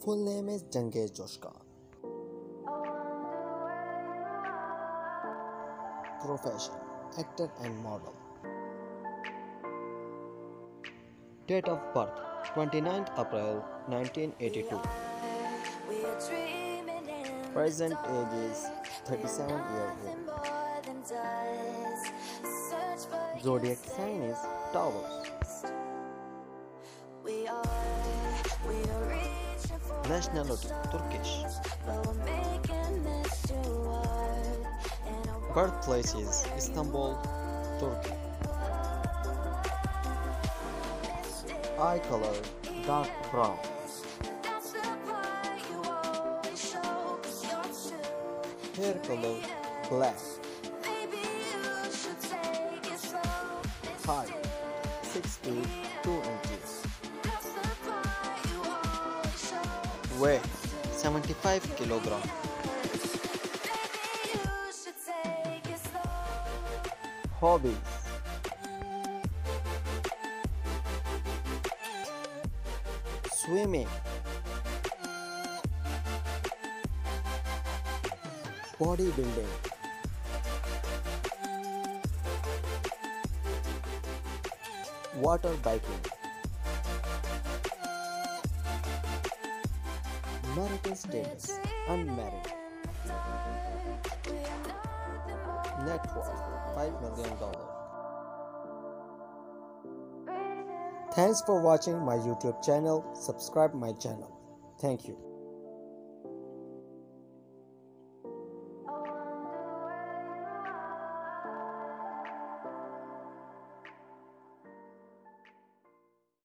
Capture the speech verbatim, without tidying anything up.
Full name is Cengiz joshkan. Profession: actor and model. Date of birth: twenty-ninth April nineteen eighty-two. Present age is thirty-seven years old. Zodiac sign is Taurus. Nationality: Turkish. Birthplace is Istanbul, Turkey. Eye color: dark brown. Hair color: black. Height: six feet two inches. Weight: seventy-five kilograms. Hobbies: swimming, bodybuilding, water biking. Marital status: unmarried. Net worth: five million dollars. Thanks for watching my YouTube channel. Subscribe my channel. Thank you.